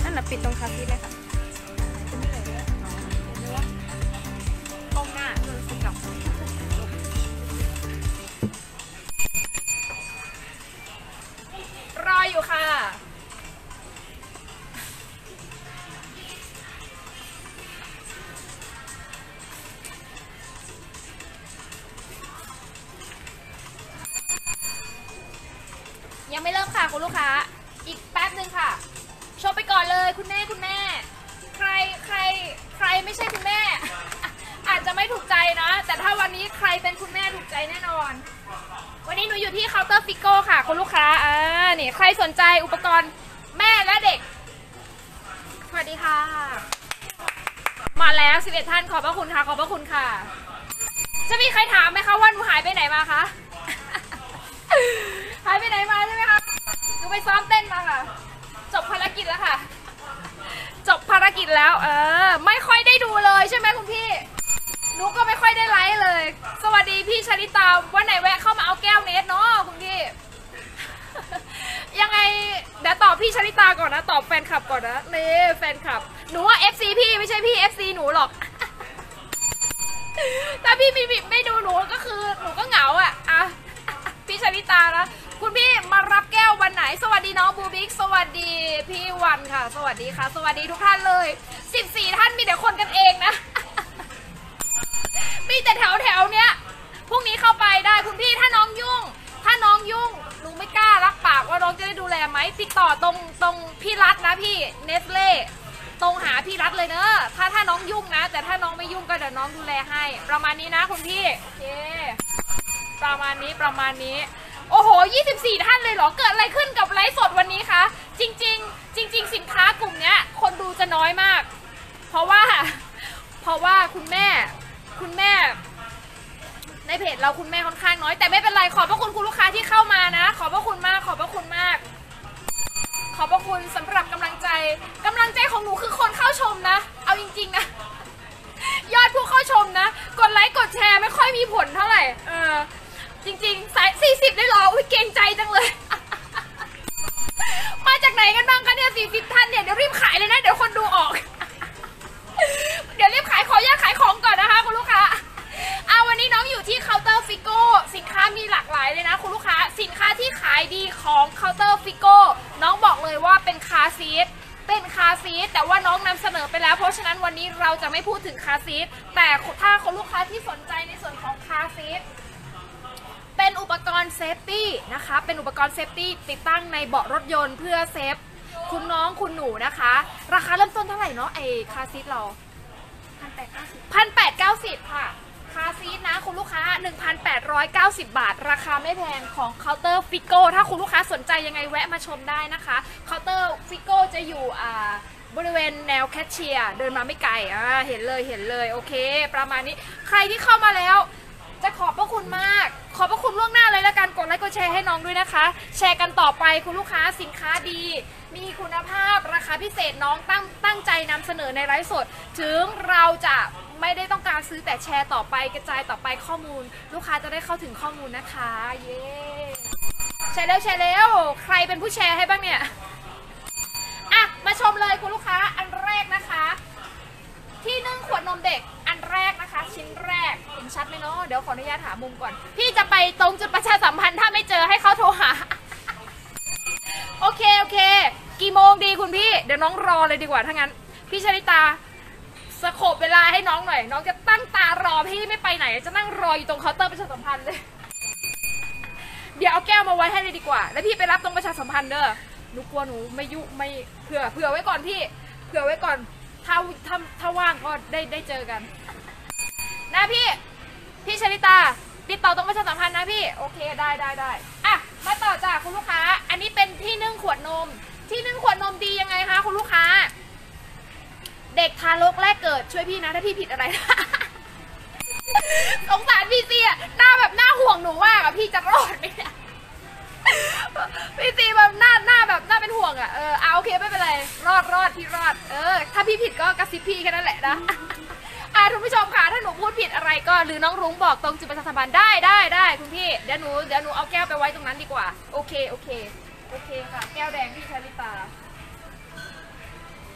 อันน่ะปิดตรงคาซีเลยค่ะก้มหน้าสิกับรออยู่ค่ะยังไม่เริ่มค่ะคุณลูกค้าอีกแป๊บนึงค่ะชมไปก่อนเลยคุณแม่ใครไม่ใช่คุณแม่ อาจจะไม่ถูกใจนะแต่ถ้าวันนี้ใครเป็นคุณแม่ถูกใจแน่นอนวันนี้หนูอยู่ที่เคาน์เตอร์ฟิโก้ค่ะคุณลูกค้านี่ใครสนใจอุปกรณ์แม่และเด็กสวัสดีค่ะมาแล้ว11ท่านขอบพระคุณค่ะขอบพระคุณค่ะจะมีใครถามไหมคะว่าหนูหายไปไหนมาคะหายไปไหนมาใช่ไหมคะหนูไปซ้อมเต้นมาค่ะจบภารกิจแล้วค่ะจบภารกิจแล้วไม่ค่อยได้ดูเลยใช่ไหมคุณพี่หนูก็ไม่ค่อยได้ไลฟ์เลยสวัสดีพี่ชลิตาวันไหนแวะเข้ามาเอาแก้วเนสเนาะคุณพี่ยังไงเดี๋ยวตอบพี่ชลิตาก่อนนะตอบแฟนคลับก่อนนะนี่แฟนคลับหนูว่า FC พี่ไม่ใช่พี่ FC หนูหรอกถ้าพี่ไม่ดูหนูก็คือหนูก็เหงาอ่ะพี่ชลิตานะคุณพี่มารับแก้ววันไหนสวัสดีน้องบูบิ๊กสวัสดีพี่วันค่ะสวัสดีค่ะสวัสดีทุกท่านเลย14ท่านมีแต่คนกันเองนะมีแต่แถวเนี้ยพรุ่งนี้เข้าไปได้คุณพี่ถ้าน้องยุ่งหนูไม่กล้ารับปากว่าน้องจะได้ดูแลไหมติดต่อตรงพี่รัฐนะพี่เนสเล่ตรงหาพี่รัฐเลยเนอะถ้าน้องยุ่งนะแต่ถ้าน้องไม่ยุ่งก็เดี๋ยวน้องดูแลให้ประมาณนี้นะคุณพี่โอเคประมาณนี้โอ้โห24ท่านเลยเหรอเกิดอะไรขึ้นกับไลฟ์สดวันนี้คะจริงสินค้ากลุ่มเนี้ยคนดูจะน้อยมากเพราะว่าคุณแม่ในเพจเราคุณแม่ค่อนข้างน้อยแต่ไม่เป็นไรขอบพระคุณคุณลูกค้าที่เข้ามานะขอบพระคุณมากขอบพระคุณมากขอบพระคุณสำหรับกำลังใจของหนูคือคนเข้าชมนะเอาจริงๆนะยอดผู้เข้าชมนะกดไลค์กดแชร์ไม่ค่อยมีผลเท่าไหร่จริงๆสาย40ได้หรออุ้ยเกรงใจจังเลยมาจากไหนกันบ้างคะเนี่ย40ท่านเนี่ยเดี๋ยวรีบขายเลยนะเดี๋ยวคนดูออกเดี๋ยวรีบขายขออนุญาตขายของก่อนนะคะคุณลูกค้าวันนี้น้องอยู่ที่เคาน์เตอร์ฟิโก้สินค้ามีหลากหลายเลยนะคุณลูกค้าสินค้าที่ขายดีของเคาน์เตอร์ฟิโก้น้องบอกเลยว่าเป็นคาร์ซีทแต่ว่าน้องนำเสนอไปแล้วเพราะฉะนั้นวันนี้เราจะไม่พูดถึงคาร์ซีทแต่ถ้าคุณลูกค้าที่สนใจในส่วนของคาร์ซีทเป็นอุปกรณ์เซฟตี้นะคะเป็นอุปกรณ์เซฟตี้ติดตั้งในเบาะรถยนต์เพื่อเซฟคุณน้องคุณหนูนะคะราคาเริ่มต้นเท่าไหร่เนาะไอคาร์ซีทเรา1,890ค่ะคาร์ซีทนะคุณลูกค้า 1,890 บาทราคาไม่แพงของเคาน์เตอร์ฟิโก้ถ้าคุณลูกค้าสนใจยังไงแวะมาชมได้นะคะเคาน์เตอร์ฟิโก้จะอยู่บริเวณแนวแคชเชียร์เดินมาไม่ไกลเห็นเลยโอเคประมาณนี้ใครที่เข้ามาแล้วจะขอบพระคุณมากขอบพระคุณล่วงหน้าเลยละกันกดไลค์กดแชร์ให้น้องด้วยนะคะแชร์กันต่อไปคุณลูกค้าสินค้าดีมีคุณภาพราคาพิเศษน้องตั้งใจนำเสนอในไลฟ์สดถึงเราจะไม่ได้ต้องการซื้อแต่แชร์ต่อไปกระจายต่อไปข้อมูลลูกค้าจะได้เข้าถึงข้อมูลนะคะเย้แชร์แล้วใครเป็นผู้แชร์ให้บ้างเนี่ยมาชมเลยคุณลูกค้าอันแรกนะคะที่นึ่งขวดนมเด็กอันแรกนะคะชิ้นแรกเห็นชัดไหมเนาะเดี๋ยวขออนุญาตหามุมก่อนพี่จะไปตรงจุดประชาสัมพันธ์ถ้าไม่เจอให้เขาโทรหาโอเคกี่โมงดีคุณพี่เดี๋ยวน้องรอเลยดีกว่าถ้างั้นพี่ชลิตาสโคปเวลาให้น้องหน่อยน้องจะตั้งตารอพี่ไม่ไปไหนจะนั่งรออยู่ตรงเคาน์เตอร์ประชาสัมพันธ์เลยเดี๋ยวเอาแก้วมาไว้ให้เลยดีกว่าแล้วพี่ไปรับตรงประชาสัมพันธ์เด้อหนูกลัวหนูไม่ยุไม่เผื่อไว้ก่อนพี่เผื่อไว้ก่อนถ้าว่างก็ได้เจอกันนะพี่ชลิตาติดต่อตรงประชาสัมพันธ์นะพี่โอเคได้มาต่อจากคุณลูกค้าอันนี้เป็นที่นึ่งขวดนมดียังไงคะคุณลูกค้าเด็กทารกแรกเกิดช่วยพี่นะถ้าพี่ผิดอะไร สงสารพี่ซีหน้าแบบหน้าห่วงหนูมากพี่จะรอดไหมเนี่ยพี่ซีแบบหน้าแบบหน้าเป็นห่วงโอเคไม่เป็นไรรอดพี่รอดถ้าพี่ผิดก็กระซิบพี่แค่นั้นแหละนะทุกผู้ชมค่ะถ้าหนูพูดผิดอะไรก็หรือน้องรุ้งบอกตรงจุดประชาสัมพันธ์ได้คุณพี่เดี๋ยวหนูเอาแก้วไปไว้ตรงนั้นดีกว่าโอเคค่ะแก้วแดงพี่ชลิตา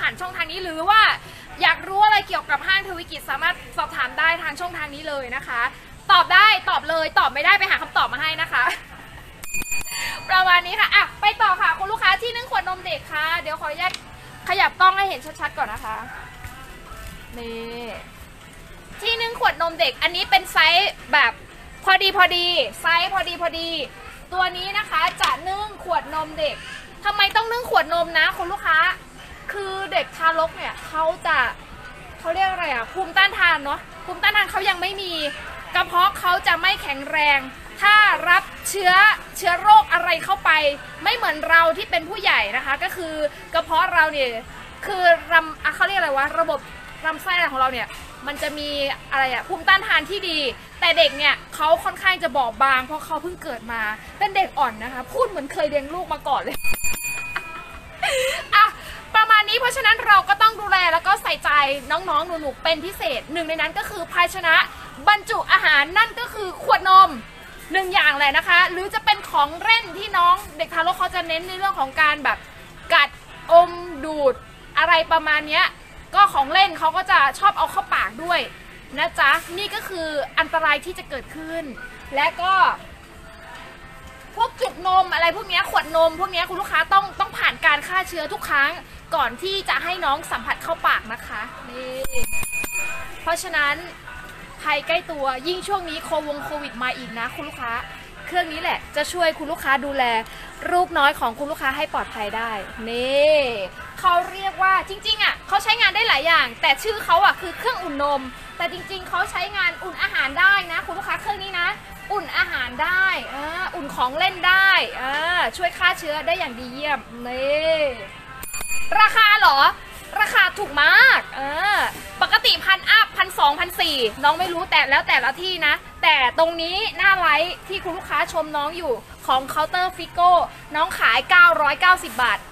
ผ่านช่องทางนี้หรือว่าอยากรู้อะไรเกี่ยวกับห้างทวีกิจสามารถสอบถามได้ทางช่องทางนี้เลยนะคะ ตอบได้ตอบเลยตอบไม่ได้ไปหาคำตอบมาให้นะคะ ประมาณนี้ค่ะอ่ะไปต่อค่ะคุณลูกค้าที่นึ่งขวดนมเด็กค่ะเดี๋ยวขออนุญาตขยับกล้องให้เห็นชัดๆก่อนนะคะนี่ที่นึ่งขวดนมเด็กอันนี้เป็นไซส์แบบพอดีไซส์พอดีตัวนี้นะคะจะนึ่งขวดนมเด็กทำไมต้องนึ่งขวดนมนะคุณลูกค้าคือเด็กทารกเนี่ยเขาเรียกอะไรอ่ะภูมิต้านทานเนาะภูมิต้านทานเขายังไม่มีกระเพาะเขาจะไม่แข็งแรงถ้ารับเชื้อโรคอะไรเข้าไปไม่เหมือนเราที่เป็นผู้ใหญ่นะคะก็คือกระเพาะเราเนี่ยคือเขาเรียกอะไรวะระบบลำไส้ของเราเนี่ยมันจะมีอะไรอะภูมิต้านทานที่ดีแต่เด็กเนี่ยเขาค่อนข้างจะบอบบางเพราะเขาเพิ่งเกิดมาเป็นเด็กอ่อนนะคะพูดเหมือนเคยเลี้ยงลูกมาก่อนเลย อะประมาณนี้เพราะฉะนั้นเราก็ต้องดูแลแล้วก็ใส่ใจน้องๆหนูๆเป็นพิเศษหนึ่งในนั้นก็คือภาชนะบรรจุอาหารนั่นก็คือขวดนมหนึ่งอย่างแหละนะคะหรือจะเป็นของเล่นที่น้องเด็กทารกเขาจะเน้นในเรื่องของการแบบกัดอมดูดอะไรประมาณเนี้ยก็ของเล่นเขาก็จะชอบเอาเข้าปากด้วยนะจ๊ะนี่ก็คืออันตรายที่จะเกิดขึ้นและก็พวกจุกนมอะไรพวกนี้ขวดนมพวกนี้คุณลูกค้าต้องผ่านการฆ่าเชื้อทุกครั้งก่อนที่จะให้น้องสัมผัสเข้าปากนะคะนี่เพราะฉะนั้นภัยใกล้ตัวยิ่งช่วงนี้โควิดมาอีกนะคุณลูกค้าเครื่องนี้แหละจะช่วยคุณลูกค้าดูแลลูกน้อยของคุณลูกค้าให้ปลอดภัยได้นี่เขาเรียกว่าจริงๆอ่ะเขาใช้งานได้หลายอย่างแต่ชื่อเขาอ่ะคือเครื่องอุ่นนมแต่จริงๆเขาใช้งานอุ่นอาหารได้นะคุณลูกค้าเครื่องนี้นะอุ่นอาหารได้อุ่นของเล่นได้ช่วยฆ่าเชื้อได้อย่างดีเยี่ยมนี่ราคาเหรอราคาถูกมากปกติ1,000 อัพ 1,200 1,400น้องไม่รู้แต่แล้วแต่ละที่นะแต่ตรงนี้หน้าไลฟ์ที่คุณลูกค้าชมน้องอยู่ของเคาน์เตอร์ฟิโก้น้องขาย990 บาท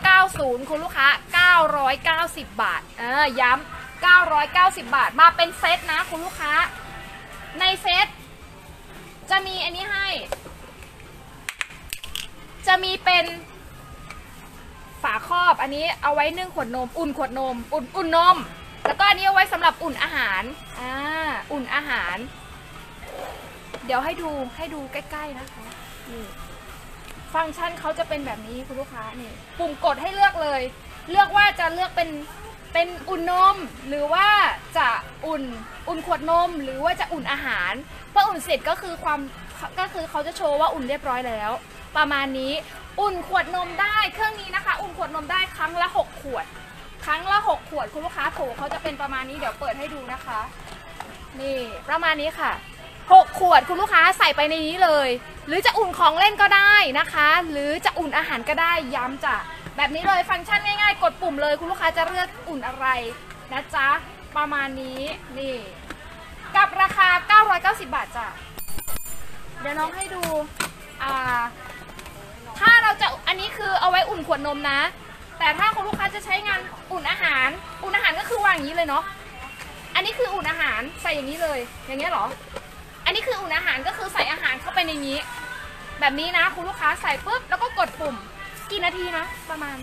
990คุณลูกค้า990 บาทย้ำ990 บาทมาเป็นเซตนะคุณลูกค้าในเซตจะมีอันนี้ให้จะมีเป็นฝาครอบอันนี้เอาไว้นึ่งขวดนมอุ่นขวดนมอุ่นนมแล้วก็อันนี้เอาไว้สำหรับอุ่นอาหารอุ่นอาหารเดี๋ยวให้ดูใกล้ๆนะคะนี่ฟังก์ชันเขาจะเป็นแบบนี้คุณลูกค้านี่ปุ่มกดให้เลือกเลยเลือกว่าจะเลือกเป็นอุ่นนมหรือว่าจะอุ่นขวดนมหรือว่าจะอุ่นอาหารพออุ่นเสร็จก็คือเขาจะโชว์ว่าอุ่นเรียบร้อยแล้วประมาณนี้อุ่นขวดนมได้เครื่องนี้นะคะอุ่นขวดนมได้ครั้งละ6 ขวดครั้งละ6 ขวดคุณลูกค้าโถเขาจะเป็นประมาณนี้เดี๋ยวเปิดให้ดูนะคะนี่ประมาณนี้ค่ะ6 ขวดคุณลูกค้าใส่ไปในนี้เลยหรือจะอุ่นของเล่นก็ได้นะคะหรือจะอุ่นอาหารก็ได้ย้ำจ้ะแบบนี้เลยฟังก์ชันง่ายๆกดปุ่มเลยคุณลูกค้าจะเลือกอุ่นอะไรนะจ๊ะประมาณนี้นี่กับราคา990 บาทจ้ะเดี๋ยวน้องให้ดูถ้าเราจะอันนี้คือเอาไว้อุ่นขวดนมนะแต่ถ้าคุณลูกค้าจะใช้งานอุ่นอาหารก็คือวางอย่างนี้เลยเนาะอันนี้คืออุ่นอาหารใส่อย่างนี้เลยอย่างเงี้ยเหรออันนี้คืออุ่นอาหารก็คือใส่อาหารเข้าไปในนี้แบบนี้นะคุณลูกค้าใส่ปุ๊บแล้วก็กดปุ่มกี่นาทีนะประมาณ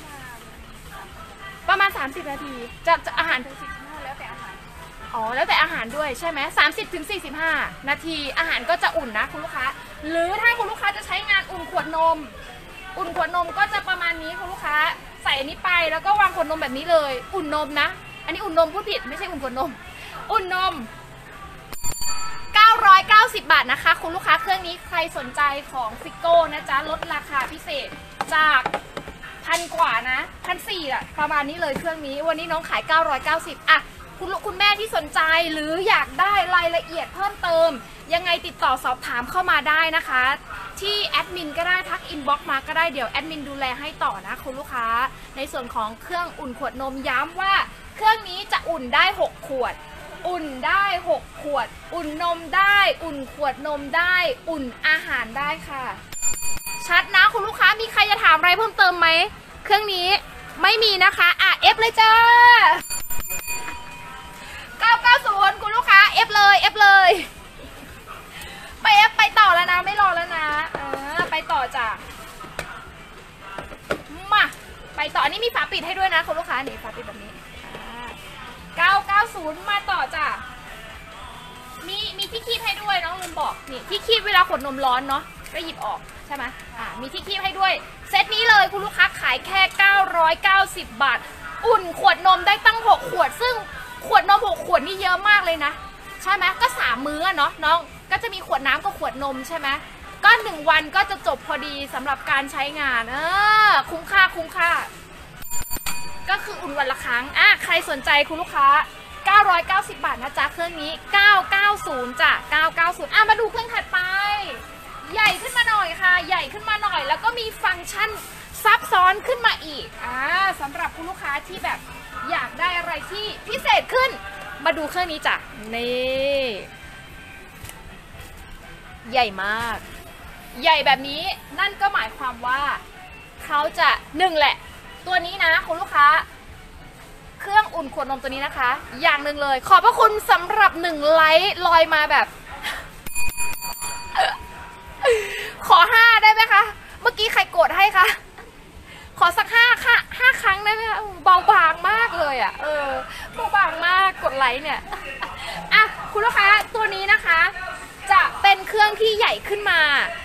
30 นาทีจะอาหารถึง45แล้วแต่อาหารแล้วแต่อาหารด้วยใช่ไหม30 ถึง 45 นาทีอาหารก็จะอุ่นนะคุณลูกค้าหรือถ้าคุณลูกค้าจะใช้งานอุ่นขวดนมก็จะประมาณนี้คุณลูกค้าใส่อันนี้ไปแล้วก็วางขวดนมแบบนี้เลยอุ่นนมนะอันนี้อุ่นนมพูดผิดไม่ใช่อุ่นขวดนมอุ่นนม990 บาทนะคะคุณลูกค้าเครื่องนี้ใครสนใจของฟิโก้นะจ๊ะลดราคาพิเศษจาก1,000 กว่านะ1,400อะประมาณนี้เลยเครื่องนี้วันนี้น้องขาย990อะคุณแม่ที่สนใจหรืออยากได้รายละเอียดเพิ่มเติมยังไงติดต่อสอบถามเข้ามาได้นะคะที่แอดมินก็ได้ทักอินบ็อกซ์มาก็ได้เดี๋ยวแอดมินดูแลให้ต่อนะคุณลูกค้าในส่วนของเครื่องอุ่นขวดนมย้ำว่าเครื่องนี้จะอุ่นได้6 ขวดอุ่นได้6 ขวดอุ่นนมได้อุ่นขวดนมได้อุ่นอาหารได้ค่ะชัดนะคุณลูกค้ามีใครจะถามอะไรเพิ่มเติมไหมเครื่องนี้ไม่มีนะคะเอฟเลยจ้า990คุณลูกค้าเอฟเลยไปต่อแล้วนะไม่รอแล้วนะไปต่อจ้ะมาไปต่ออันนี้มีฝาปิดให้ให้ด้วยนะคุณลูกค้านี่ฝาปิดแบบนี้990มาต่อจ้ะมีที่คีบให้ด้วยน้องลืมบอกนี่ที่คีบเวลาขวดนมร้อนเนาะก็หยิบออกใช่ไหมมีที่คีบให้ด้วยเซตนี้เลยคุณลูกค้าขายแค่990 บาทอุ่นขวดนมได้ตั้ง6ขวดซึ่งขวดนม6ขวดนี่เยอะมากเลยนะใช่ไหมก็3มื้อเนาะน้องก็จะมีขวดน้ำกับขวดนมใช่ไหมก็1วันก็จะจบพอดีสำหรับการใช้งานคุ้มค่าก็คืออุ่นวันละครั้งใครสนใจคุณลูกค้า990 บาทนะจ๊ะเครื่องนี้990จ้ะ990มาดูเครื่องถัดไปใหญ่ขึ้นมาหน่อยค่ะใหญ่ขึ้นมาหน่อยแล้วก็มีฟังก์ชันซับซ้อนขึ้นมาอีกสำหรับคุณลูกค้าที่แบบอยากได้อะไรที่พิเศษขึ้นมาดูเครื่องนี้จ้ะนี่ใหญ่มากใหญ่แบบนี้นั่นก็หมายความว่าเขาจะ1แหละตัวนี้นะคุณลูกค้าเครื่องอุ่นขวดนมตัวนี้นะคะอย่างหนึ่งเลยขอบพระคุณสำหรับ1ไลค์ลอยมาแบบขอ5ได้ไหมคะเมื่อกี้ใครกดให้คะขอสัก5 ค่ะ5 ครั้งได้ไหมคะเบาบางมากเลยเบาบางมากกดไลค์เนี่ยคุณลูกค้าตัวนี้นะคะจะเป็นเครื่องที่ใหญ่ขึ้นมา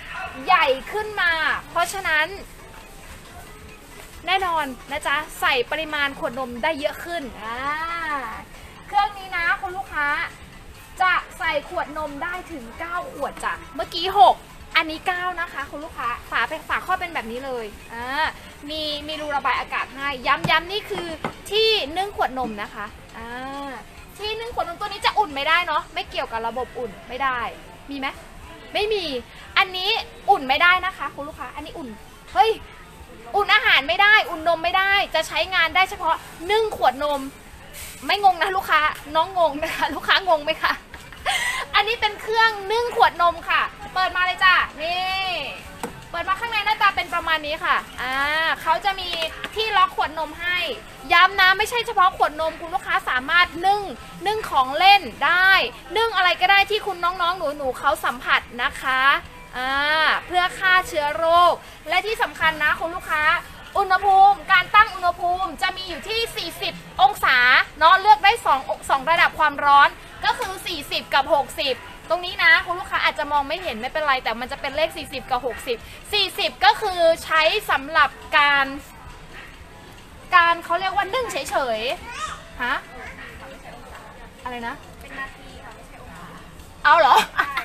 เพราะฉะนั้นแน่นอนนะจ๊ะใส่ปริมาณขวดนมได้เยอะขึ้นเครื่องนี้นะคุณลูกค้าจะใส่ขวดนมได้ถึง9ขวดจ้ะเมื่อกี้6อันนี้9นะคะคุณลูกค้าฝาข้อเป็นแบบนี้เลยมีรูระบายอากาศให้ย้ำนี่คือที่นึ่งขวดนมนะคะที่นึ่งขวดนมตัวนี้จะอุ่นไม่ได้เนาะไม่เกี่ยวกับระบบอุ่นไม่ได้มีไหมไม่มีอันนี้อุ่นไม่ได้นะคะคุณลูกค้าอันนี้อุ่นอุ่นอาหารไม่ได้อุ่นนมไม่ได้จะใช้งานได้เฉพาะนึ่งขวดนมไม่งงนะลูกค้าน้องงงนะคะลูกค้างงไหมคะอันนี้เป็นเครื่องนึ่งขวดนมค่ะเปิดมาเลยจ้ะนี่เปิดมาข้างในหน้าตาเป็นประมาณนี้ค่ะเขาจะมีที่ล็อกขวดนมให้ย้ำนะไม่ใช่เฉพาะขวดนมคุณลูกค้าสามารถนึ่งของเล่นได้นึ่งอะไรก็ได้ที่คุณน้องๆหนูเขาสัมผัสนะคะเพื่อฆ่าเชื้อโรคและที่สำคัญนะคุณลูกค้าอุณหภูมิการตั้งอุณหภูมิจะมีอยู่ที่40องศาเนาะเลือกได้2ระดับความร้อนก็คือ40กับ60ตรงนี้นะคุณลูกค้าอาจจะมองไม่เห็นไม่เป็นไรแต่มันจะเป็นเลข40กับ60ก็คือใช้สำหรับการเขาเรียกว่านึ่งเฉยๆอะไรนะเป็นนาทีค่ะไม่ใช่องศาเอาเหรอ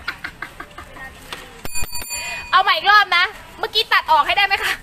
เอาใหม่อีกรอบนะเมื่อกี้ตัดออกให้ได้ไหมคะ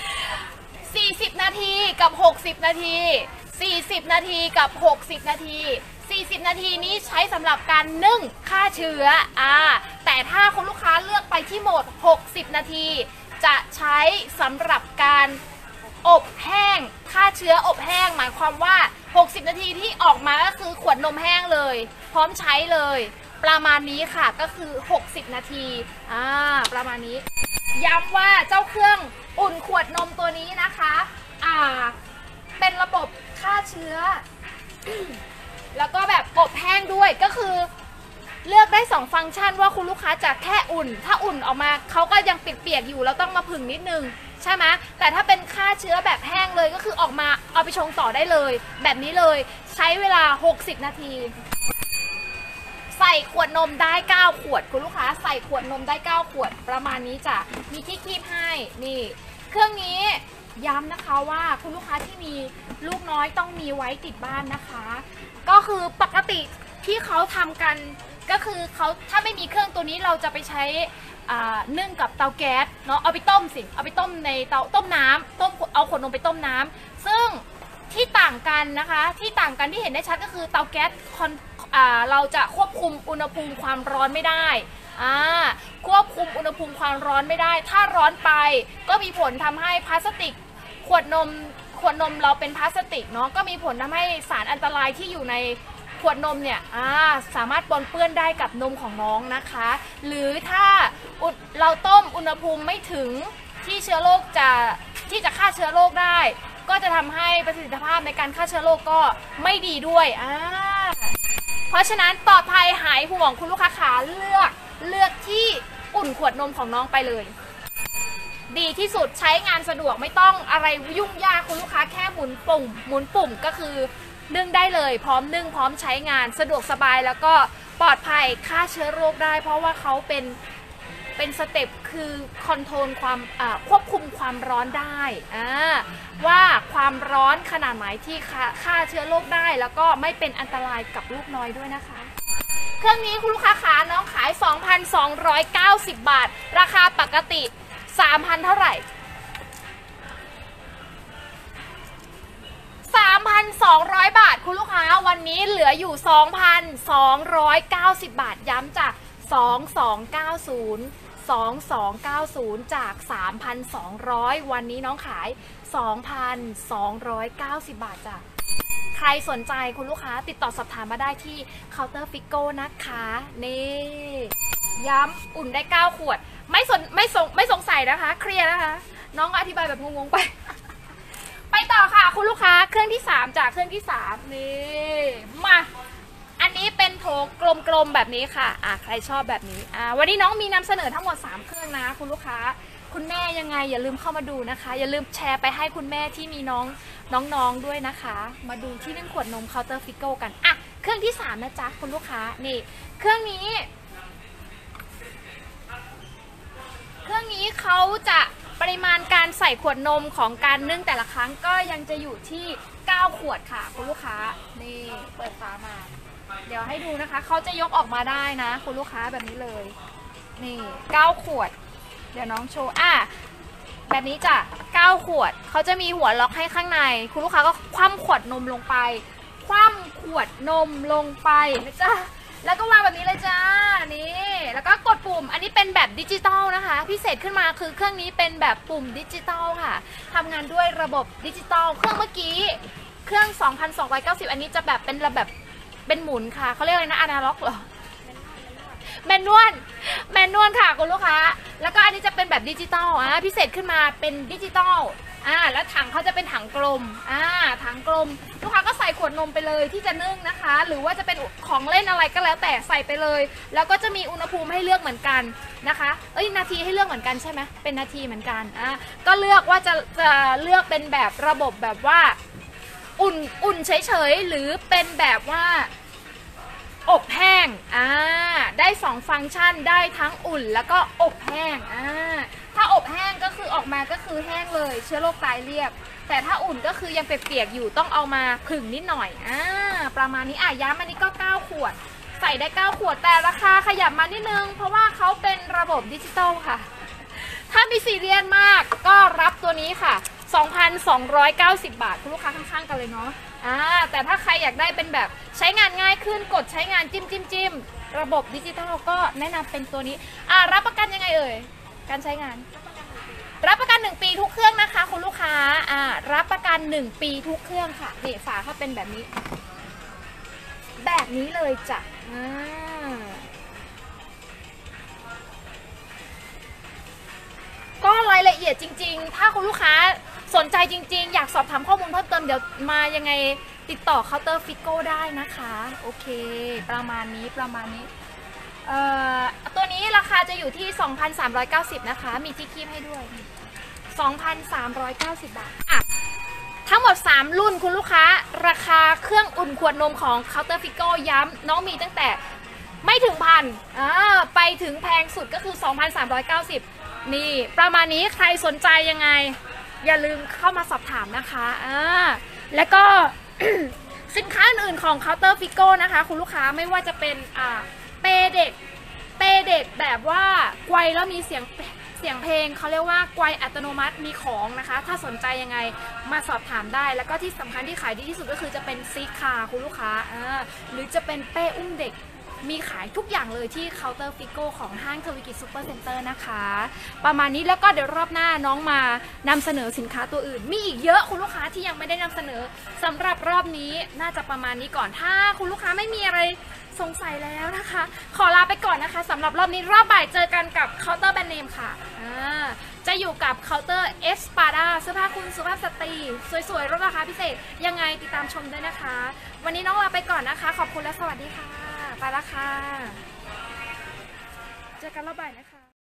40นาทีกับ60นาที40นาทีกับ60นาที40นาทีนี้ใช้สำหรับการนึ่งฆ่าเชื้อแต่ถ้าคุณลูกค้าเลือกไปที่โหมด60นาทีจะใช้สำหรับการอบแห้งฆ่าเชื้ออบแห้งหมายความว่า60นาทีที่ออกมาก็คือขวดนมแห้งเลยพร้อมใช้เลยประมาณนี้ค่ะก็คือ60นาทีประมาณนี้ย้ำว่าเจ้าเครื่องอุ่นขวดนมตัวนี้นะคะเป็นระบบฆ่าเชื้อ แล้วก็แบบอบแห้งด้วยก็คือเลือกได้2ฟังก์ชันว่าคุณลูกค้าจะแค่อุ่นถ้าอุ่นออกมาเขาก็ยังเปียกๆอยู่แล้วต้องมาผึ่งนิดนึงใช่ไหมแต่ถ้าเป็นฆ่าเชื้อแบบแห้งเลยก็คือออกมาเอาไปชงต่อได้เลยแบบนี้เลยใช้เวลา60นาทีใส่ขวดนมได้9ขวดคุณลูกค้าใส่ขวดนมได้9ขวดประมาณนี้จ้ะมีที่คีบให้นี่เครื่องนี้ย้ำนะคะว่าคุณลูกค้าที่มีลูกน้อยต้องมีไว้ติดบ้านนะคะก็คือปกติที่เขาทำกันก็คือเขาถ้าไม่มีเครื่องตัวนี้เราจะไปใช้นึ่งกับเตาแก๊สเนาะเอาไปต้มในเตาต้มน้ำเอาขวดนมไปต้มน้ำซึ่งที่ต่างกันนะคะที่ต่างกันที่เห็นได้ชัดก็คือเตาแก๊สเราจะควบคุมอุณหภูมิความร้อนไม่ได้ควบคุมอุณหภูมิความร้อนไม่ได้ถ้าร้อนไปก็มีผลทำให้พลาสติกขวดนมเราเป็นพลาสติกเนาะก็มีผลทำให้สารอันตรายที่อยู่ในขวดนมเนี่ยสามารถปนเปื้อนได้กับนมของน้องนะคะหรือถ้าเราต้มอุณหภูมิไม่ถึงที่เชื้อโรคที่จะฆ่าเชื้อโรคได้ก็จะทำให้ประสิทธิภาพในการฆ่าเชื้อโรคก็ไม่ดีด้วยเพราะฉะนั้นปลอดภัยหายห่วงคุณลูกค้าขาเลือกที่อุ่นขวดนมของน้องไปเลยดีที่สุดใช้งานสะดวกไม่ต้องอะไรยุ่งยากคุณลูกค้าแค่หมุนปุ่มก็คือนึ่งได้เลยพร้อมนึ่งพร้อมใช้งานสะดวกสบายแล้วก็ปลอดภัยฆ่าเชื้อโรคได้เพราะว่าเขาเป็นสเต็ปคือคอนโทรลความควบคุมความร้อนได้ว่าความร้อนขนาดไหนที่ฆ่าเชื้อโรคได้แล้วก็ไม่เป็นอันตรายกับลูกน้อยด้วยนะคะเครื่องนี้คุณลูกค้าขาน้องขาย 2,290 บาทราคาปกติ 3,000 เท่าไหร่ 3,200 บาทคุณลูกค้าวันนี้เหลืออยู่ 2,290 บาทย้ำจาก2290จาก 3,200 วันนี้น้องขาย 2,290 บาทจ้ะใครสนใจคุณลูกค้าติดต่อสอบถามมาได้ที่เคาน์เตอร์ฟิโก้นะคะนี่ย้ำอุ่นได้9ขวดไม่สงสัยนะคะเคลียร์นะคะน้องอธิบายแบบงงๆไปไปต่อค่ะคุณลูกค้าเครื่องที่3จากเครื่องที่3นี่มาอันนี้เป็นโถกลมๆแบบนี้ค่ะใครชอบแบบนี้วันนี้น้องมีนำเสนอทั้งหมด3เครื่องนะคุณลูกค้าคุณแม่ยังไงอย่าลืมเข้ามาดูนะคะอย่าลืมแชร์ไปให้คุณแม่ที่มีน้องด้วยนะคะมาดูที่นึ่งขวดนมเคาน์เตอร์ฟิโก้กันเครื่องที่3นะจ๊ะคุณลูกค้านี่เครื่องนี้เขาจะปริมาณการใส่ขวดนมของการนึ่งแต่ละครั้งก็ยังจะอยู่ที่9ขวดค่ะคุณลูกค้านี่เปิดฝามาเดี๋ยวให้ดูนะคะเขาจะยกออกมาได้นะคุณลูกค้าแบบนี้เลยนี่9ขวดเดี๋ยวน้องโชว์แบบนี้จ้ะ9ขวดเขาจะมีหัวล็อกให้ข้างในคุณลูกค้าก็คว่ำขวดนมลงไปคว่ำขวดนมลงไปนะจ๊ะแล้วก็วางแบบนี้เลยจ้านี่แล้วก็กดปุ่มอันนี้เป็นแบบดิจิตอลนะคะพิเศษขึ้นมาคือเครื่องนี้เป็นแบบปุ่มดิจิตอลค่ะทำงานด้วยระบบดิจิตอลเครื่องเมื่อกี้เครื่อง 2,290 อันนี้จะแบบเป็นระแบบเป็นหมุนค่ะเขาเรียกอะไรนะอนาล็อกเหรอแมนนวลค่ะคุณลูกค้าแล้วก็อันนี้จะเป็นแบบดิจิตอลพิเศษขึ้นมาเป็นดิจิตอลแล้วถังเขาจะเป็นถังกลมถังกลมลูกค้าก็ใส่ขวดนมไปเลยที่จะนึ่งนะคะหรือว่าจะเป็นของเล่นอะไรก็แล้วแต่ใส่ไปเลยแล้วก็จะมีอุณหภูมิให้เลือกเหมือนกันนะคะนาทีให้เลือกเหมือนกันใช่ไหมเป็นนาทีเหมือนกันก็เลือกว่าจะเลือกเป็นแบบระบบแบบว่าอุ่นเฉยๆหรือเป็นแบบว่าอบแห้งได้2ฟังก์ชันได้ทั้งอุ่นแล้วก็อบแห้งถ้าอบแห้งก็คือออกมาก็คือแห้งเลยเชื้อโรคตายเรียบแต่ถ้าอุ่นก็คือยังเปียกๆอยู่ต้องเอามาผึ่งนิดหน่อยประมาณนี้ย้ำอันนี้ก็9ขวดใส่ได้9ขวดแต่ราคาขยับมานิดนึงเพราะว่าเขาเป็นระบบดิจิตอลค่ะถ้ามีซีเรียสมากก็รับตัวนี้ค่ะ 2,290 บาทคุณลูกค้าข้างๆกันเลยเนาะแต่ถ้าใครอยากได้เป็นแบบใช้งานง่ายขึ้นกดใช้งานจิ้มระบบดิจิตอลก็แนะนำเป็นตัวนี้รับประกันยังไงเอ่ยการใช้งานรับประกัน1ปีทุกเครื่องนะคะคุณลูกค้ารับประกัน1ปีทุกเครื่องค่ะนี่ฝาเขาเป็นแบบนี้เลยจ้ะก็รายละเอียดจริงๆถ้าคุณลูกค้าสนใจจริงๆอยากสอบถามข้อมูลเพิ่มเติมเดี๋ยวมายังไงติดต่อเคาน์เตอร์ฟิโก้ได้นะคะโอเคประมาณนี้ตัวนี้ราคาจะอยู่ที่ 2,390 นะคะมีที่คีบให้ด้วย 2,390 บาททั้งหมด3รุ่นคุณลูกค้าราคาเครื่องอุ่นขวดนมของเคาน์เตอร์ฟิโก้ย้ำน้องมีตั้งแต่ไม่ถึงพันไปถึงแพงสุดก็คือ 2,390 นี่ประมาณนี้ใครสนใจยังไงอย่าลืมเข้ามาสอบถามนะคะแล้วก็ สินค้าอื่นของเคาน์เตอร์ฟิโก้นะคะคุณลูกค้าไม่ว่าจะเป็นเปเด็กแบบว่าไกวแล้วมีเสียงเพลงเขาเรียกว่าไกวอัตโนมัติมีของนะคะถ้าสนใจยังไงมาสอบถามได้แล้วก็ที่สำคัญที่ขายดีที่สุดก็คือจะเป็นซีคาคุณลูกค้าหรือจะเป็นเป้อุ้มเด็กมีขายทุกอย่างเลยที่เคาน์เตอร์ฟิโก้ของห้างทวีกิจซูเปอร์เซ็นเตอร์นะคะประมาณนี้แล้วก็เดี๋ยวรอบหน้าน้องมานำเสนอสินค้าตัวอื่นมีอีกเยอะคุณลูกค้าที่ยังไม่ได้นำเสนอสำหรับรอบนี้น่าจะประมาณนี้ก่อนถ้าคุณลูกค้าไม่มีอะไรสงสัยแล้วนะคะขอลาไปก่อนนะคะสำหรับรอบนี้รอบบ่ายเจอกันกับเคาน์เตอร์แบรนด์เนมค่ะจะอยู่กับเคาน์เตอร์เอสปาดาเสื้อผ้าคุณสุภาพสตรีสวยๆลดราคาพิเศษยังไงติดตามชมด้วยนะคะวันนี้น้องลาไปก่อนนะคะขอบคุณและสวัสดีค่ะไปละค่ะเจอกันรอบบ่ายนะคะ